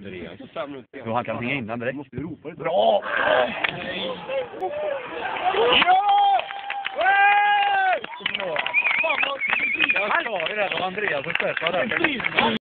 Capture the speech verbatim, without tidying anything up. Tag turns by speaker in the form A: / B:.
A: Andreas.
B: Jo, han kan hänga innan direkt.
A: Måste du ropa det?
B: Bra!
A: Ja!
B: Jag sa det där, och Andreas och Stefan där.